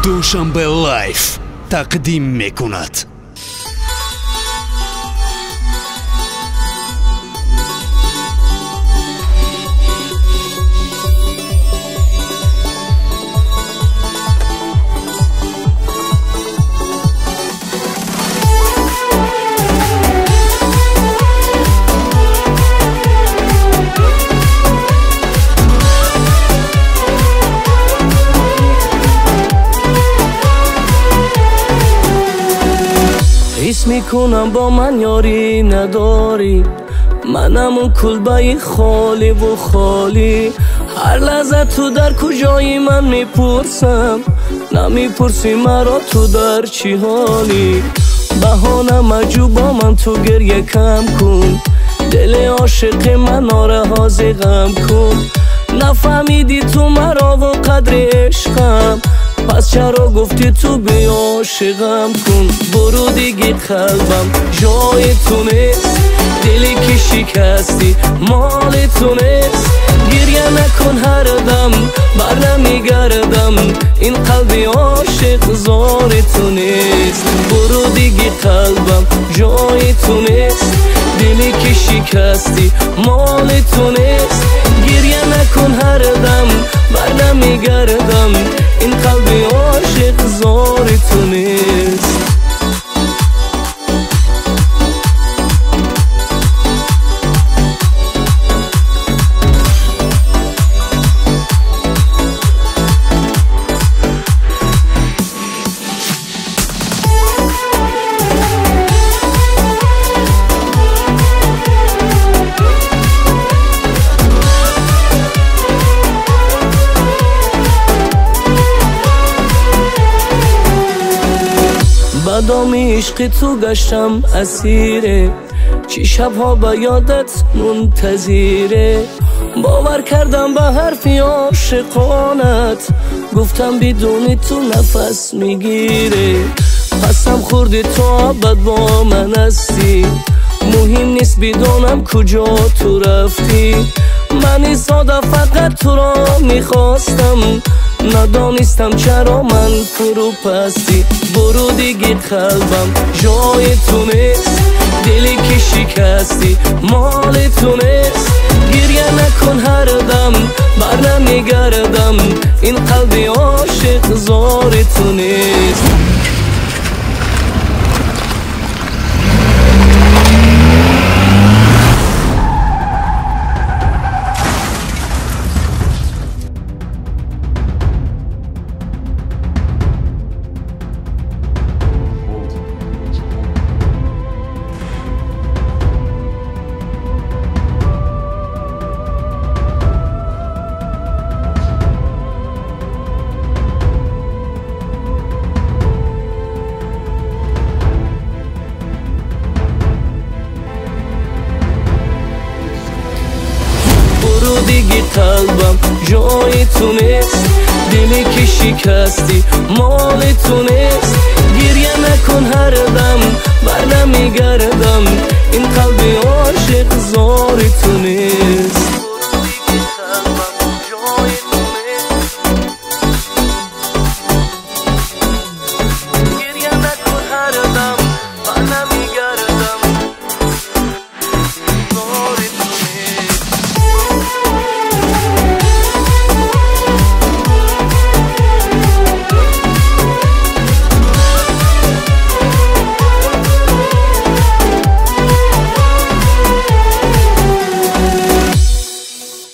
دوشنبه لایف تقدیم میکند. حس میکنم با من یاری نداری، منم اون کلبه خالی و خالی. هر لحظه تو در کجایی من میپرسم، نمیپرسی مرا تو در چی حالی. بهانه مجو با من تو گریه کم کن، دل عاشق من آره غم کن. نفهمیدی تو مرا و قدر عشقم، پس چرا گفتی تو بی عاشقم کن. برو دیگه قلبم جای تو نیست، دلی که شکستی مال تو نیست. گریه نکن هر دم بر نمیگردم، این قلبی عاشق زار تو نیست. برو دیگه قلبم جای تو نیست، دلی که شکستی مال تو نیست. گریه نکن هر دم بر نمیگردم، این قلبی عاشق زار تو نیست. بادامی عشق تو گشتم اسیره، چی شبها به یادت منتظره. باور کردم به حرفی عاشقانت، گفتم بدون تو نفس میگیره. قسم خوردی تو ابد با من هستی، مهم نیست بدونم کجا تو رفتی. من ساده فقط تو را میخواستم، ندانستم چرا من فرو پستی. برو دیگه قلبم جای تو نیست، دلی که شکستی مال تو نیست. گریه نکن هر دم بر نمیگردم، این قلبی عاشق زار تو نیست. دیگه قلبم جای تو نیست، دلی که شکستی مال تو نیست. گریه نکن هر دم بر نمیگردم، این قلبی عاشق زار تو نیست.